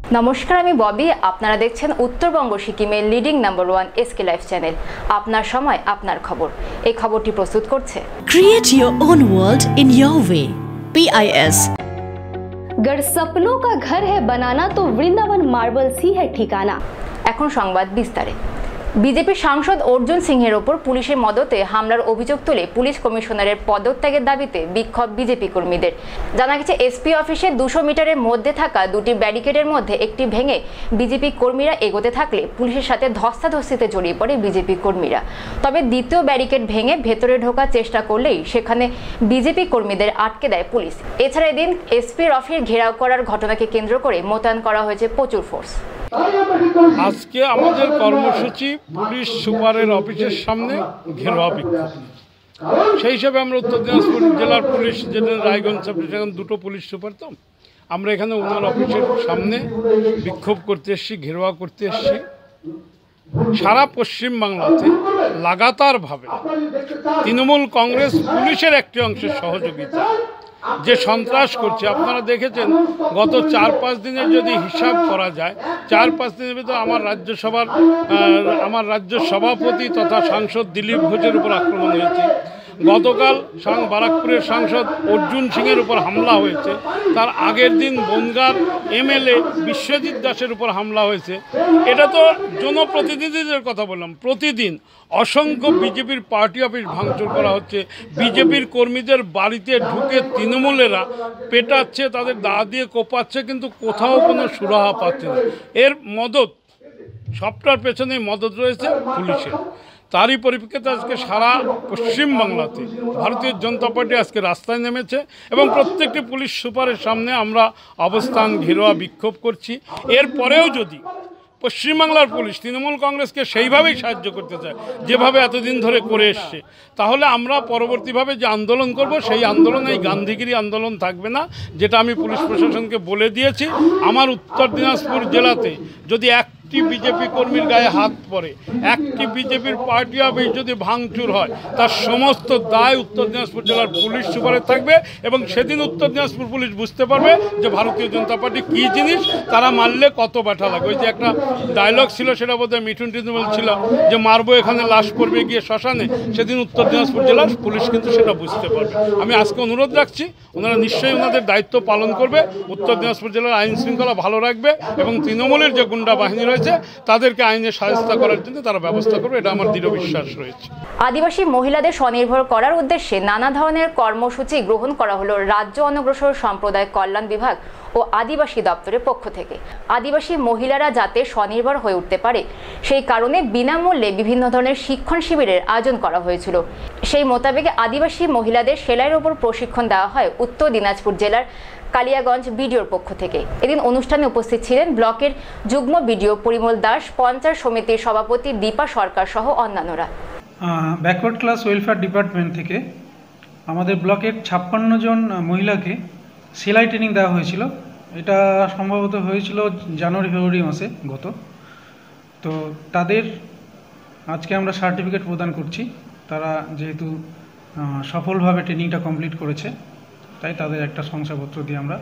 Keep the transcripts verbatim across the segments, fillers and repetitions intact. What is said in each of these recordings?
নমস্কার, আমি ববি। আপনারা দেখছেন উত্তরবঙ্গ সিকিমের leading number one SK life channel. আপনার সময় আপনার খবর। এই খবরটি প্রস্তুত করছে Create your own world in your way. P I S गर सपनों का घर है बनाना तो वृंदावन मार्बल्स ही है ठिकाना। এখন সংবাদ বিস্তারে। বিজেপি সাংসদ অর্জুন সিংহের ওপর পুলিশের মদতে হামলার অভিযোগ তুলে পুলিশ কমিশনারের পদত্যাগের দাবিতে বিক্ষোভ বিজেপি কর্মীদের। জানা গেছে, এসপি অফিসে দুশো মিটারের মধ্যে থাকা দুটি ব্যারিকেডের মধ্যে একটি ভেঙে বিজেপি কর্মীরা এগোতে থাকলে পুলিশের সাথে ধস্তাধস্তিতে জড়িয়ে পড়ে বিজেপি কর্মীরা। তবে দ্বিতীয় ব্যারিকেড ভেঙে ভেতরে ঢোকার চেষ্টা করলেই সেখানে বিজেপি কর্মীদের আটকে দেয় পুলিশ। এছাড়া এদিন এসপির অফিস ঘেরাও করার ঘটনাকে কেন্দ্র করে মোতায়েন করা হয়েছে প্রচুর ফোর্স। আজকে আমাদের কর্মসূচি পুলিশ সুপারের অফিসের সামনে ঘেরাও বিক্ষোভ। সেই হিসাবে আমরা উত্তর দিনাজপুর জেলার পুলিশ, যেটা রায়গঞ্জ সাব ডিভিশন, দুটো পুলিশ সুপার, তো আমরা এখানে ওনার অফিসের সামনে বিক্ষোভ করতে এসেছি, ঘেরাও করতে এসেছি। সারা পশ্চিমবাংলাতে লাগাতারভাবে তৃণমূল কংগ্রেস পুলিশের একটি অংশের সহযোগিতা যে সন্ত্রাস করছে, আপনারা দেখেছেন গত চার পাঁচ দিনের যদি হিসাব করা যায়, চার পাঁচ দিনের ভিতরে আমার রাজ্যসভার আমার রাজ্য সভাপতি তথা সাংসদ দিলীপ ঘোষের উপর আক্রমণ হয়েছে। গতকাল বারাকপুরের সাংসদ অর্জুন সিংয়ের উপর হামলা হয়েছে। তার আগের দিন বনগাঁর এমএলএ বিশ্বজিৎ দাসের উপর হামলা হয়েছে। এটা তো জনপ্রতিনিধিদের কথা বললাম। প্রতিদিন অসংখ্য বিজেপির পার্টি অফিস ভাঙচুর করা হচ্ছে। বিজেপির কর্মীদের বাড়িতে ঢুকে তৃণমূলেরা পেটাচ্ছে, তাদের দা দিয়ে কোপাচ্ছে, কিন্তু কোথাও কোনো সুরাহা পাচ্ছে না। এর মদত, সবটার পেছনে মদত রয়েছে পুলিশের। তারই পরিপ্রেক্ষিতে আজকে সারা পশ্চিমবাংলাতে ভারতীয় জনতা পার্টি আজকে রাস্তায় নেমেছে এবং প্রত্যেকটি পুলিশ সুপারের সামনে আমরা অবস্থান ঘেরাও বিক্ষোভ করছি। এরপরেও যদি পশ্চিমবাংলার পুলিশ তৃণমূল কংগ্রেসকে সেইভাবেই সাহায্য করতে চায় যেভাবে এতদিন ধরে করে এসছে, তাহলে আমরা পরবর্তীভাবে যে আন্দোলন করব, সেই আন্দোলন এই গান্ধীগিরি আন্দোলন থাকবে না, যেটা আমি পুলিশ প্রশাসনকে বলে দিয়েছি। আমার উত্তর দিনাজপুর জেলাতে যদি একটি বিজেপি কর্মীর গায়ে হাত পড়ে, একটি বিজেপির পার্টি অফিস যদি ভাঙচুর হয়, তার সমস্ত দায় উত্তর দিনাজপুর জেলার পুলিশ সুপারের থাকবে এবং সেদিন উত্তর দিনাজপুর পুলিশ বুঝতে পারবে যে ভারতীয় জনতা পার্টি কী জিনিস, তারা মারলে কত ব্যথা লাগে। ওই যে একটা ডায়লগ ছিল, সেটা বোধহয় মিঠুন টিটুন ছিল যে মারবো এখানে লাশ পড়বে গিয়ে শ্মশানে, সেদিন উত্তর দিনাজপুর জেলার পুলিশ কিন্তু সেটা বুঝতে পারবে। আমি আজকে অনুরোধ রাখছি, ওনারা নিশ্চয়ই ওনাদের দায়িত্ব পালন করবে, উত্তর দিনাজপুর জেলার আইন শৃঙ্খলা ভালো রাখবে এবং তৃণমূলের যে গুন্ডা বাহিনী রয়েছে তাদেরকে আইনে সাহায্য করার জন্য তারা ব্যবস্থা করবে, এটা আমার দৃঢ় বিশ্বাস রয়েছে। আদিবাসী মহিলাদের স্বনির্ভর করার উদ্দেশ্যে নানা ধরনের কর্মসূচি গ্রহণ করা হলো রাজ্য অনগ্রসর সম্প্রদায় কল্যাণ বিভাগ ও আদিবাসী দপ্তরের পক্ষ থেকে। আদিবাসী মহিলারা যাতে স্বনির্ভর হয়ে উঠতে পারে, সেই কারণে বিনামূল্যে বিভিন্ন ধরনের শিক্ষণ শিবিরের আয়োজন করা হয়েছিল। সেই মোতাবেক আদিবাসী মহিলাদের সেলাইয়ের ওপর প্রশিক্ষণ দেওয়া হয় উত্তর দিনাজপুর জেলার কালিয়াগঞ্জ বিডিওর পক্ষ থেকে। এদিন অনুষ্ঠানে উপস্থিত ছিলেন ব্লকের যুগ্ম বিডিও পরিমল দাস, পঞ্চায়েত সমিতির সভাপতি দীপা সরকার সহ অন্যান্যরা। ব্যাকওয়ার্ড ক্লাস ওয়েলফেয়ার ডিপার্টমেন্ট থেকে আমাদের ব্লকের ছাপ্পান্ন জন মহিলাকে সেলাই ট্রেনিং দেওয়া হয়েছিল। এটা সম্ভবত হয়েছিল জানুয়ারি ফেব্রুয়ারি মাসে গত। তো তাদের আজকে আমরা সার্টিফিকেট প্রদান করছি। তারা যেহেতু সফলভাবে ট্রেনিংটা কমপ্লিট করেছে, তাই তাদের একটা শংসাপত্র দিয়ে আমরা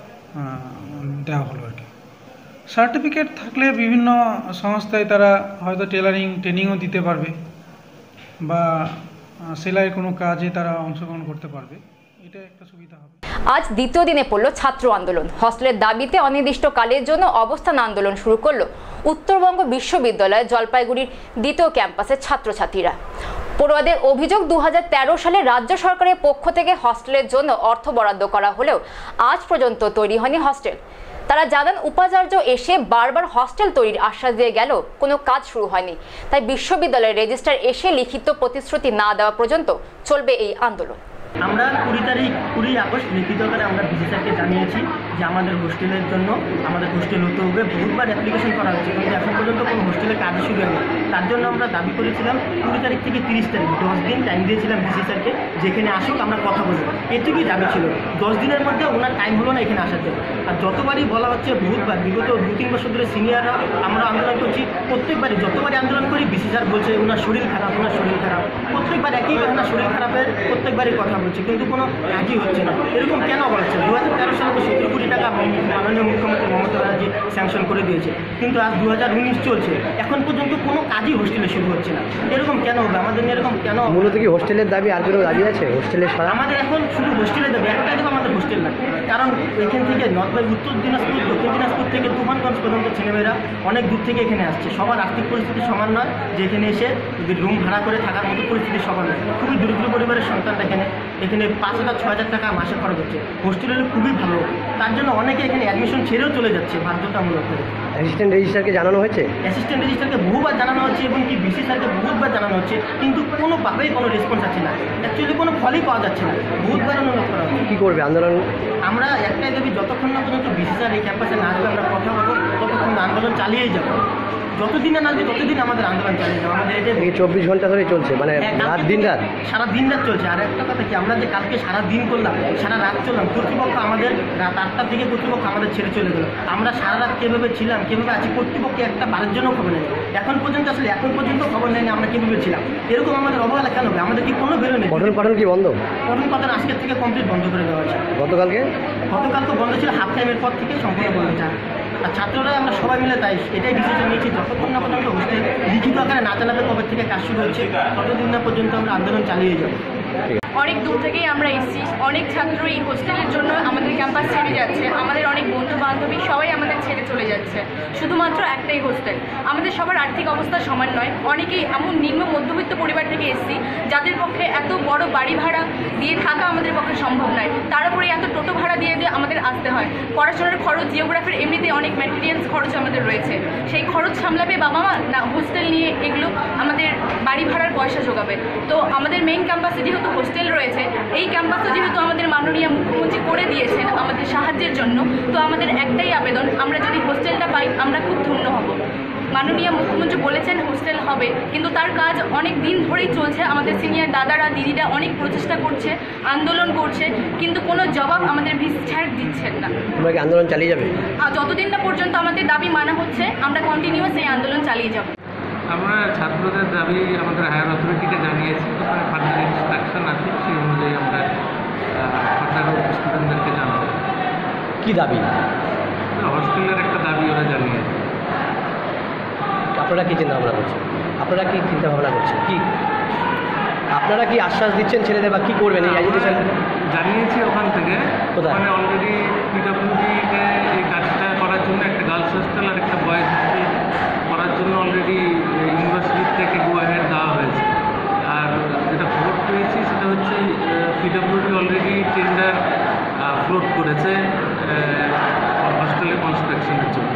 দেওয়া হলো আর কি। সার্টিফিকেট থাকলে বিভিন্ন সংস্থায় তারা হয়তো টেলারিং ট্রেনিংও দিতে পারবে বা সেলাইয়ের কোনো কাজে তারা অংশগ্রহণ করতে পারবে, এটা একটা সুবিধা হবে। আজ দ্বিতীয় দিনে পড়ল ছাত্র আন্দোলন। হস্টেলের দাবিতে অনির্দিষ্টকালের জন্য অবস্থান আন্দোলন শুরু করল উত্তরবঙ্গ বিশ্ববিদ্যালয় জলপাইগুড়ির দ্বিতীয় ক্যাম্পাসের ছাত্রছাত্রীরা। পড়ুয়াদের অভিযোগ, দু হাজার তেরো সালে রাজ্য সরকারের পক্ষ থেকে হস্টেলের জন্য অর্থ বরাদ্দ করা হলেও আজ পর্যন্ত তৈরি হয়নি হস্টেল। তারা জানান, উপাচার্য এসে বারবার হস্টেল তৈরির আশ্বাস দিয়ে গেল, কোনো কাজ শুরু হয়নি। তাই বিশ্ববিদ্যালয়ের রেজিস্ট্রার এসে লিখিত প্রতিশ্রুতি না দেওয়া পর্যন্ত চলবে এই আন্দোলন। আমরা কুড়ি তারিখ কুড়ি আগস্ট লিখিত আকারে আমরা ভিসি স্যারকে জানিয়েছি যে আমাদের হোস্টেলের জন্য আমাদের হোস্টেল হতে হবে। বহুবার অ্যাপ্লিকেশন করা হয়েছে, কিন্তু এখন পর্যন্ত কোনো হোস্টেলের কাজ শুরু হয়নি। তার জন্য আমরা দাবি করেছিলাম কুড়ি তারিখ থেকে তিরিশ তারিখ দশ দিন টাইম দিয়েছিলাম ভিসি স্যারকে, যেখানে আসুক আমরা কথা বলবো। এটুকুই দাবি ছিল। দশ দিনের মধ্যে ওনার টাইম হলো না এখানে আসার জন্য। আর যতবারই বলা হচ্ছে, বহুতবার বিগত দু তিন বছর ধরে সিনিয়ররা আমরা আন্দোলন করছি, প্রত্যেকবারই যতবারই আন্দোলন করি ভিসি স্যার বলছে ওনার শরীর খারাপ, ওনার শরীর খারাপ। প্রত্যেকবার একই ওনার শরীর খারাপের প্রত্যেকবারই কথা বলছে, কিন্তু কোনো কাজই হচ্ছে না। এরকম কেন বলছে? দু হাজার তেরো সালে তো সত্তর কোটি টাকা মাননীয় মুখ্যমন্ত্রী মমতা ব্যানার্জি স্যাংশন করে দিয়েছে, কিন্তু আজ দু হাজার উনিশ চলছে, এখন পর্যন্ত কোনো কাজই হোস্টেলে শুরু হচ্ছে না। এরকম কেন হবে? আমাদের নিয়ে এরকম কেন? মূলত কি হোস্টেলের দাবি আর কোনো দাবি আছে হোস্টেলের ছাড়া? আমাদের এখন শুধু হোস্টেলে দেবে, একটাই দেবে আমাদের হোস্টেল না। কারণ এখান থেকে নর্থ উত্তর দিনাজপুর, দক্ষিণ দিনাজপুর থেকে তুফানগঞ্জ পর্যন্ত ছেলেমেয়েরা অনেক দূর থেকে এখানে আসছে। সবার আর্থিক পরিস্থিতি সমান নয় যে এখানে এসে রুম ভাড়া করে থাকার মতো পরিস্থিতি সমান নয়। খুবই দরিদ্র পরিবারের সন্তানরা এখানে এখানে পাঁচ হাজার ছয় হাজার টাকা মাসে খরচ হচ্ছে। হোস্টেল হলে খুবই ভালো, তার জন্য অনেকে এখানে অ্যাডমিশন ছেড়েও চলে যাচ্ছে বাধ্যতামূলক করে। অ্যাসিস্ট্যান্ট রেজিস্ট্রারকে জানানো হয়েছে? অ্যাসিস্ট্যান্ট রেজিস্ট্রারকে বহুবার জানানো হচ্ছে এবং কি বিসি স্যারকে বহুবার জানানো হচ্ছে, কিন্তু কোনোভাবেই কোনো রেসপন্স আছে না। অ্যাকচুয়ালি কোনো ফলই পাওয়া যাচ্ছে না। বহুতবার অনুরোধ করা হচ্ছে। কী করবে আন্দোলন? আমরা একটাই দাবি, যতক্ষণ না পর্যন্ত বিসি স্যার এই ক্যাম্পাসে না আসবে আমরা কথা বলবো, ততক্ষণ আন্দোলন চালিয়েই যাবো। যতদিন না আসবে ততদিন আমাদের আন্দোলন চালিয়ে যাবো। আমাদের এটা এই চব্বিশ ঘন্টা ধরে চলছে, মানে রাত দিন রাত সারা দিন রাত চলছে। আর একটা কথা কি, আমরা যে কালকে সারা দিন করলাম, সারা রাত চললাম, কর্তৃপক্ষ আমাদের রাত আটটার দিকে কর্তৃপক্ষ আমাদের ছেড়ে চলে গেলো। আমরা সারা রাত কীভাবে ছিলাম, কীভাবে আছি, কর্তৃপক্ষ একটা বারের জন্য খবর নেই। এখন পর্যন্ত আসলে এখন পর্যন্ত খবর নেয়নি আমরা কীভাবে ছিলাম। এরকম আমাদের অবহেলা কেন হবে? আমাদের কি কোনো বেরো নেই? পঠন পাঠন কি বন্ধ? পঠন পাঠন আজকের থেকে কমপ্লিট বন্ধ করে দেওয়া হয়েছে। গতকালকে গতকালকে বন্ধ ছিল, হাফ টাইমের পর থেকে সম্পূর্ণ বন্ধ যায়। আর ছাত্ররা আমরা সবাই মিলে তাই এটাই ডিসিশন নিয়েছি, যতক্ষণ না পর্যন্ত হোস্টেল লিখিত আকারে না জানাতে কবে থেকে কাজ শুরু হচ্ছে ততদিন না পর্যন্ত আমরা আন্দোলন চালিয়ে যাব। অনেক দূর থেকেই আমরা এসেছি, অনেক ছাত্র এই হোস্টেলের জন্য আমাদের ক্যাম্পাস ছেড়ে যাচ্ছে, আমাদের অনেক বন্ধু বান্ধবী সবাই আমাদের ছেড়ে চলে যাচ্ছে শুধুমাত্র একটাই হোস্টেল। আমাদের সবার আর্থিক অবস্থা সমান নয়, অনেকেই এমন নিম্ন মধ্যবিত্ত পরিবার থেকে এসেছি যাদের পক্ষে এত বড় বাড়ি ভাড়া দিয়ে থাকা আমাদের পক্ষে সম্ভব নয়, তার উপরে এত টোটো ভাড়া দিয়ে দিয়ে আমাদের আসতে হয়। পড়াশোনার খরচ, জিওগ্রাফির এমনিতে অনেক ম্যাটেরিয়ালস খরচ আমাদের রয়েছে, সেই খরচ সামলাবে বাবা মা না হোস্টেল নিয়ে এগুলো আমাদের বাড়ি ভাড়ার পয়সা যোগাবে। তো আমাদের মেইন ক্যাম্পাসে যেহেতু হোস্টেল রয়েছে, এই ক্যাম্পাসে যেহেতু আমাদের মাননীয় মুখ্যমন্ত্রী করে দিয়েছেন আমাদের সাহায্যের জন্য, তো আমাদের একটাই আবেদন, আমরা যদি হোস্টেলটা পাই আমরা খুব ধন্য হব। মাননীয় মুখ্যমন্ত্রী বলেছেন হোস্টেল হবে, কিন্তু তার কাজ অনেক দিন ধরেই চলছে। আমাদের সিনিয়র দাদারা দিদিরা অনেক প্রচেষ্টা করছে, আন্দোলন করছে, কিন্তু কোনো জবাব আমাদের ভিসি স্যার দিচ্ছেন না। তোমরা কি আন্দোলন চালিয়ে যাবে? আর যতদিন না পর্যন্ত আমাদের দাবি মানা হচ্ছে আমরা কন্টিনিউয়াস এই আন্দোলন চালিয়ে যাব। আমরা ছাত্রদের দাবি আমাদের হায়ার অথরিটিকে জানিয়েছি, ওখানে ফার্দার ইনস্ট্রাকশন আছে, সেই অনুযায়ী আমরা ফার্দার স্টুডেন্টদেরকে জানাবো। কী দাবি? হস্টেলের একটা দাবি ওরা জানিয়েছে। আপনারা কী চিন্তা ভাবনা করছেন? আপনারা কি চিন্তা ভাবনা করছেন? কি আপনারা কি আশ্বাস দিচ্ছেন ছেলেদের বা কী করবেন এই এডুকেশন? জানিয়েছি ওখান থেকে, ওখানে অলরেডি পিডব্লিউডিকে এই কাজটা করার জন্য একটা গার্লস হোস্টেল আর একটা বয়েজ হোস্টেল করার জন্য অলরেডি ইউনিভার্সিটি থেকে গো অ্যাহেড দেওয়া হয়েছে। আর যেটা খবর পেয়েছি সেটা হচ্ছে পিডব্লিউডি অলরেডি টেন্ডার ফ্লোট করেছে হস্টেলের কনস্ট্রাকশনের জন্য।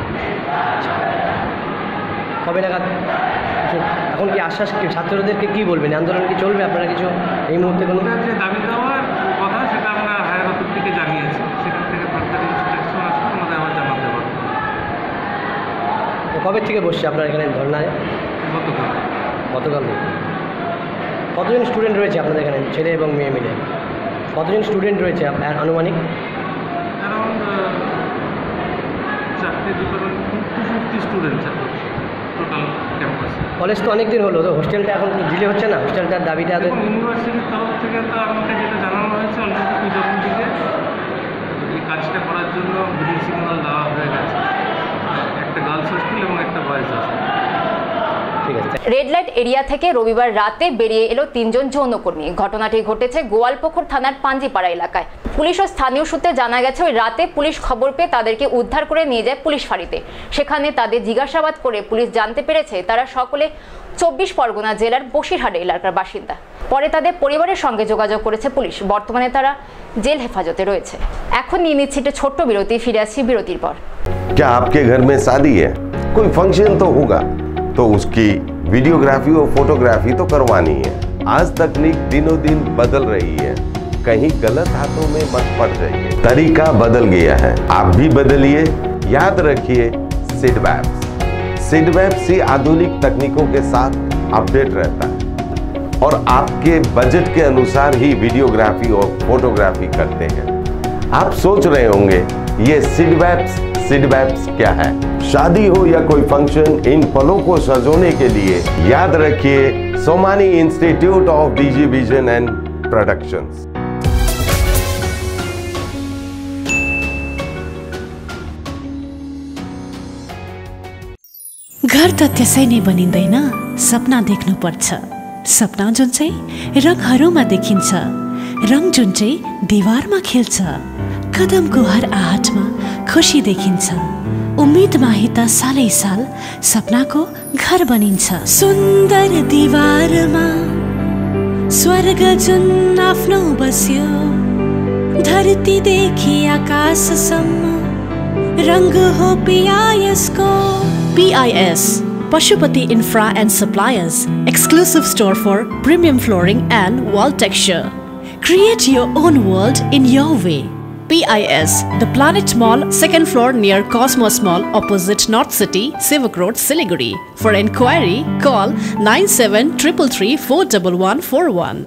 কবে নাগাদ এখন কি আশ্বাস ছাত্রদেরকে কী বলবেন? আন্দোলন কি চলবে? আপনারা কিছু এই মুহূর্তে কোনো যে দাবি দেওয়ার কথা সেটা আমরা হায়ার অথরিটিকে জানিয়েছি, সেখান থেকে ফার্দার ইনস্ট্রাকশন আসলে আমাদের আবার জানাতে পারবো। কবে থেকে বসছে আপনার এখানে ধর্নায়? গতকাল গতকাল থেকে। কতজন স্টুডেন্ট রয়েছে আপনাদের এখানে, ছেলে এবং মেয়ে মিলে? কতজন স্টুডেন্ট রয়েছে আপনার আনুমানিক? অ্যারাউন্ড চারটে ডিপার্টমেন্ট টু ফিফটি স্টুডেন্টস আছে টোটাল ক্যাম্পাসে। কলেজ তো অনেক দিন হলো, তো হোস্টেলটা এখন ডিলে হচ্ছে না? হোস্টেলটার দাবিটা ইউনিভার্সিটির তরফ থেকে তো আমাকে যেটা জানানো হয়েছে অলরেডি পিডব্লিউডিকে এই কাজটা করার জন্য গ্রিন সিগন্যাল দেওয়া হয়ে গেছে, একটা গার্লস হোস্টেল এবং একটা boys hostel. Red light area থেকে রবিবার রাতে বেরিয়ে এলো তিনজন যৌনকর্মী। ঘটনাটি ঘটেছে গোয়ালপুকুর থানার পাঞ্জিপাড়া এলাকায়। পুলিশ ও স্থানীয় সূত্রে জানা গেছে ওই রাতে পুলিশ খবর পেয়ে তাদেরকে উদ্ধার করে নিয়ে যায় পুলিশ ফাঁড়িতে। সেখানে তাদের জিজ্ঞাসাবাদ করে পুলিশ জানতে পেরেছে তারা সকলে চব্বিশ পরগনা জেলার বসিরহাট এলাকার বাসিন্দা। পরে তাদের পরিবারের সঙ্গে যোগাযোগ করেছে পুলিশ। বর্তমানে তারা জেল হেফাজতে রয়েছে। এখন নিয়ে নিচ্ছি একটা ছোট্ট বিরতি, ফিরে আসছি বিরতির পর। क्या आपके घर में शादी है? कोई फंक्शन तो होगा, तो उसकी वीडियोग्राफी और फोटोग्राफी तो करवानी है। आज तकनीक दिनों दिन बदल रही है, कहीं गलत हाथों में मत पड़ जाइए। तरीका बदल गया है, आप भी बदलिए। याद रखिए सिडवैप्स। सिडवैप्स ही आधुनिक तकनीकों के साथ अपडेट रहता है और आपके बजट के अनुसार ही वीडियोग्राफी और फोटोग्राफी करते हैं। आप सोच रहे होंगे ये सिडवैप्स सिडवैप्स क्या है? शादी हो या कोई फंक्शन, इन पलों को सजोने के लिए याद रखिए Somani institute of DG vision and productions. घर त त्यसै नै बनिँदैन, सपना देख्नुपर्छ। सपना जुन चाहिँ रङहरूमा देखिन्छ, रङ जुन चाहिँ दिवारमा खेल्छ। कदमको हर आहटमा खुसी देखिन्छ, उम्मेदमा हि त सालै साल सपनाको घर बनिन्छ। सुन्दर दिवारमा स्वर्ग जुन आफ्नो बस्यो, धरतीदेखि आकाशसम्म रंग हो पीआईएस को। PIS Pashupati Infra and Suppliers, exclusive store for premium flooring and wall texture. Create your own world in your way. P I S, The Planet Mall, second floor near Cosmos Mall, opposite North City, Sivak Road, Siliguri. For enquiry, call nine seven three three three four one one four one.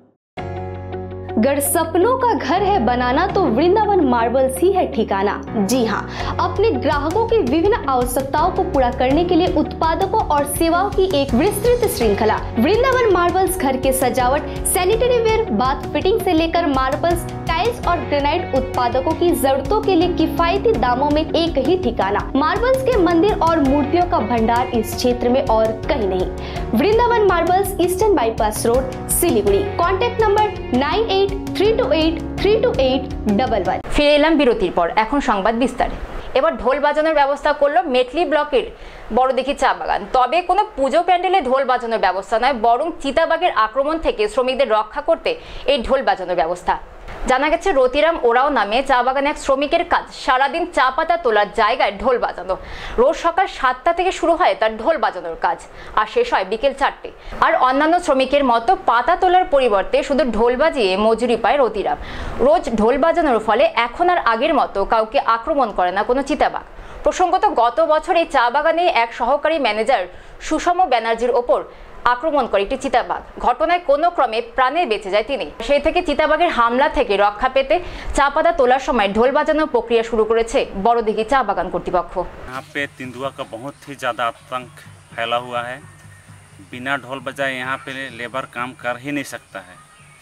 गर सपनों का घर है बनाना तो Vrindavan marbles ही है ठिकाना। जी हाँ, अपने ग्राहकों की विभिन्न आवश्यकताओं को पूरा करने के लिए उत्पादकों और सेवाओं की एक विस्तृत श्रृंखला। वृंदावन मार्बल्स घर के सजावट, सैनिटरी वेयर, बाथ फिटिंग से लेकर मार्बल्स, टाइल्स और ग्रेनाइट उत्पादकों की जरूरतों के लिए किफायती दामों में एक ही ठिकाना। मार्बल्स के मंदिर और मूर्तियों का भंडार इस क्षेत्र में और कहीं नहीं। Vrindavan marbles, eastern bypass road, Siliguri. Contact number nine eight three two eight three two eight one one. ফিরে এলাম বিরতির পর, এখন সংবাদ বিস্তারে। এবার ঢোল বাজানোর ব্যবস্থা করলো মেটলি ব্লকের বড়দিঘি চা বাগান। তবে কোনো পুজো প্যান্ডেলে ঢোল বাজানোর ব্যবস্থা নয়, বরং চিতাবাঘের আক্রমণ থেকে শ্রমিকদের রক্ষা করতে এই ঢোল বাজানোর ব্যবস্থা। জানা গেছে রতিরাম ওরাও নামে চা বাগানে এক শ্রমিকের কাজ সারাদিন চা পাতা তোলার জায়গায় ঢোল বাজানো। রোজ সকাল সাতটা থেকে শুরু হয় তার ঢোল বাজানোর কাজ, আর শেষ হয় বিকেল চারটে। আর অন্যান্য শ্রমিকের মতো পাতা তোলার পরিবর্তে শুধু ঢোল বাজিয়ে মজুরি পায় রতিরাম। রোজ ঢোল বাজানোর ফলে এখন আর আগের মতো কাউকে আক্রমণ করে না কোনো চিতাবাঘ। প্রসঙ্গত গত বছর এই চা বাগানে এক সহকারী ম্যানেজার সুষম ব্যানার্জির ওপর আক্রমণ করে একটি চিতাবাঘ। ঘটনায় কোনো ক্রমে প্রাণে বেঁচে যায় তিনি। সেই থেকে চিতাবাঘের হামলা থেকে রক্ষা পেতে চা পাতা তোলার সময় ঢোল বাজানোর প্রক্রিয়া শুরু করেছে বড়দিঘি চা বাগান কর্তৃপক্ষ। यहाँ पे तेंदुआ का बहुत ही ज़्यादा आतंक फैला हुआ है। बिना ढोल बजाए यहाँ पे लेबर काम कर ही नहीं सकता है।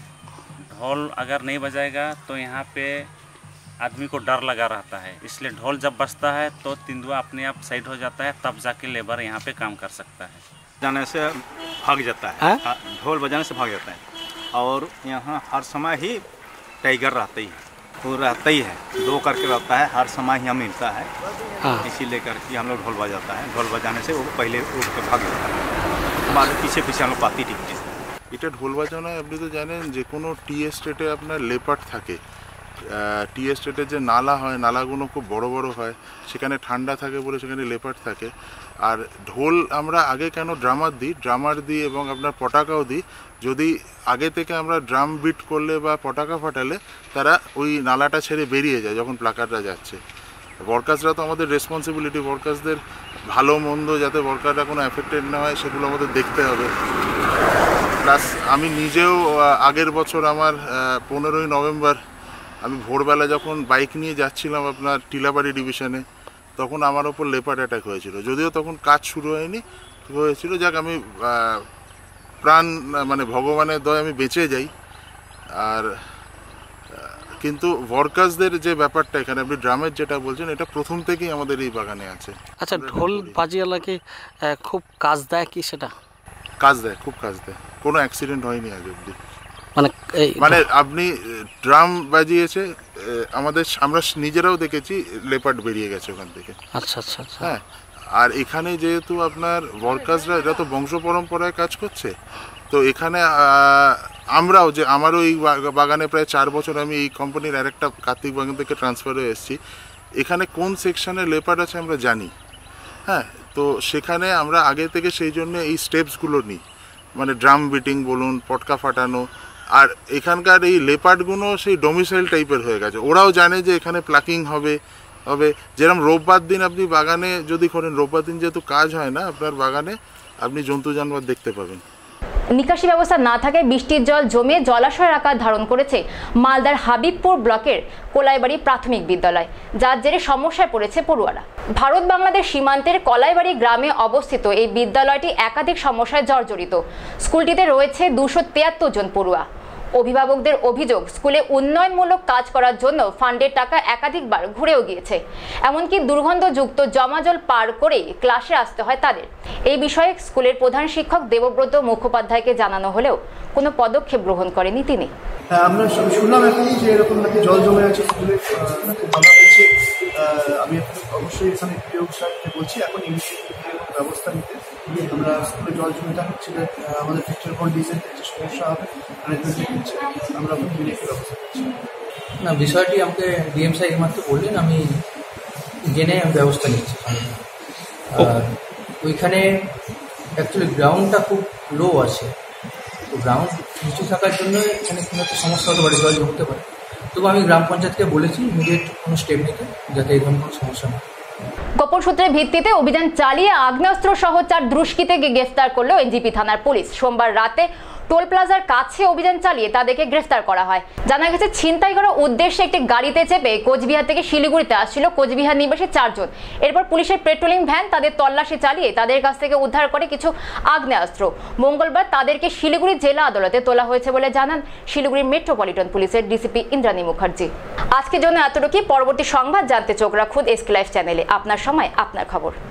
ढोल अगर नहीं बजाएगा तो यहाँ पे आदमी को डर लगा रहता है, इसलिए ढोल जब बजता है तो तेंदुआ अपने आप साइड हो जाता है, तब जाके लेबर यहाँ पे काम कर सकता है। जाने से भाग जाता है, ढोल बजाने से भाग जाता है। और यहाँ हर समय ही टाइगर रहता ही है, वो रहता ही है, दो करके रहता है, हर समय ही हमें मिलता है। इसीलिए करके हम लोग ढोल बजाता है। ढोल बजाने से वो पहले उठ के भाग जाता है, हमारे पीछे पीछे हम लोग पाती टिकते हैं। এটা ঢোল বাজানো আপনি তো জানেন যে কোনো টি এস্টেটে আপনার লেপার্ড থাকে। টি এস্টেটে যে নালা হয়, নালাগুলো খুব বড় বড় হয়, সেখানে ঠান্ডা থাকে বলে সেখানে লেপার্ড থাকে। আর ঢোল আমরা আগে কেন ড্রামার দিই, ড্রামার দিই এবং আপনার পটাকাও দিই। যদি আগে থেকে আমরা ড্রাম বিট করলে বা পটাকা ফাটালে তারা ওই নালাটা ছেড়ে বেরিয়ে যায় যখন প্লাকাররা যাচ্ছে। ওয়ার্কার্সরা তো আমাদের রেসপন্সিবিলিটি, ওয়ার্কার্সদের ভালো মন্দ যাতে ওয়ার্কাররা কোনো অ্যাফেক্টেড না হয় সেগুলো আমাদের দেখতে হবে। প্লাস আমি নিজেও আগের বছর আমার পনেরোই নভেম্বর আমি ভোরবেলা যখন বাইক নিয়ে যাচ্ছিলাম আপনার টিলাবাড়ি ডিভিশনে, তখন আমার ওপর লেপার্ড অ্যাটাক হয়েছিল। যদিও তখন কাজ শুরু হয়নি, হয়েছিল, যাক আমি প্রাণ মানে ভগবানের দয় আমি বেঁচে যাই। আর কিন্তু ওয়ার্কার্সদের যে ব্যাপারটা এখানে আপনি ড্রামের যেটা বলছেন, এটা প্রথম থেকেই আমাদের এই বাগানে আছে। আচ্ছা, ঢোল বাজিয়ালাকে খুব কাজ দেয় কি? সেটা কাজ দেয়, খুব কাজ দেয়, কোনো অ্যাক্সিডেন্ট হয়নি আজ অব্দি। মানে মানে আপনি ড্রাম বাজিয়েছে আমাদের, আমরা নিজেরাও দেখেছি লেপার্ড বেরিয়ে গেছে ওখান থেকে। আচ্ছা আচ্ছা হ্যাঁ, আর এখানে যেহেতু আপনার ওয়ার্কার্সরা এরা তো বংশ পরম্পরায় কাজ করছে, তো এখানে আমরাও যে আমারও এই বাগানে প্রায় চার বছর আমি এই কোম্পানির আরেকটা কার্তিক বাগান থেকে ট্রান্সফার হয়ে এসেছি। এখানে কোন সেকশনে লেপার্ড আছে আমরা জানি। হ্যাঁ, তো সেখানে আমরা আগে থেকে সেই জন্য এই স্টেপসগুলো নিই, মানে ড্রাম বিটিং বলুন, পটকা ফাটানো। আর এখানকার এই লেপার্ডগুলো সেই ডোমিসাইল টাইপের হয়ে গেছে, ওরাও জানে যে এখানে প্লাকিং হবে হবে যেরকম রোববার দিন আপনি বাগানে যদি করেন, রোববার দিন যেহেতু কাজ হয় না আপনার বাগানে, আপনি জন্তু জানোয়ার দেখতে পাবেন। নিকাশি ব্যবস্থা না থাকায় বৃষ্টির জল জমে জলাশয়ের আকার ধারণ করেছে মালদার হাবিবপুর ব্লকের কলাইবাড়ি প্রাথমিক বিদ্যালয়, যার জেরে সমস্যায় পড়েছে পড়ুয়ারা। ভারত বাংলাদেশ সীমান্তের কলাইবাড়ি গ্রামে অবস্থিত এই বিদ্যালয়টি একাধিক সমস্যায় জর্জরিত। স্কুলটিতে রয়েছে দুশো তিয়াত্তর জন পড়ুয়া। অভিভাবকদের অভিযোগ, স্কুলে উন্নয়নমূলক কাজ করার জন্য ফান্ডের টাকা একাধিকবার ঘুরেও গিয়েছে। এমনকি দুর্গন্ধযুক্ত জমাজল পার করে ক্লাসে আসতে হয় তাদের। এই বিষয়ে স্কুলের প্রধান শিক্ষক দেবব্রত মুখোপাধ্যায়কে জানানো হলেও কোনো পদক্ষেপ গ্রহণ করেনি তিনি। আমরা শুনলাম এখনই যে এরকম নাকি জল জমে আছে স্কুলে, নাকি বলা হয়েছে। আমি অবশ্যই এখানে পিও সাহেবকে বলছি এখন ইমিডিয়েট ব্যবস্থা নিতে। আমরা স্কুলে জল জমে হচ্ছে আমাদের ফিচার কোড ডিজাইনের যে সমস্যা হবে আমরা ইমিডিয়েট ব্যবস্থা করছি। না, বিষয়টি আমাকে ডিএম সাহেব মাত্র বললেন, আমি জেনে ব্যবস্থা নিচ্ছি। আর ওইখানে অ্যাকচুয়ালি গ্রাউন্ডটা খুব লো আছে, তো গ্রাউন্ড নিচু থাকার জন্য এখানে কোনো একটা সমস্যা হতে পারে, জল জমতে পারে। তবু আমি গ্রাম পঞ্চায়েতকে বলেছি ইমিডিয়েট কোনো স্টেপ নিতে, যাতে এই ধরনের কোনো সমস্যা না। গোপন সূত্রের ভিত্তিতে অভিযান চালিয়ে আগ্নেয়াস্ত্র সহ চার দুষ্কৃতীকে গ্রেফতার করল এনজিপি থানার পুলিশ। সোমবার রাতে টোল প্লাজার কাছে অভিযান চালিয়ে তাদেরকে গ্রেফতার করা হয়। জানা গেছে ছিনতাই করার উদ্দেশ্যে একটি গাড়িতে চেপে কোচবিহার থেকে শিলিগুড়িতে আসছিল কোচবিহার নিবাসী চারজন। এরপর পুলিশের পেট্রোলিং ভ্যান তাদের তল্লাশি চালিয়ে তাদের কাছ থেকে উদ্ধার করে কিছু আগ্নেয়াস্ত্র। মঙ্গলবার তাদেরকে শিলিগুড়ি জেলা আদালতে তোলা হয়েছে বলে জানান শিলিগুড়ি মেট্রোপলিটন পুলিশের ডিসিপি ইন্দ্রাণী মুখার্জি। আজকের জন্য এতটুকুই। পরবর্তী সংবাদ জানতে চোখ রাখুন এসকে লাইভ চ্যানেলে। আপনার সময় আপনার খবর।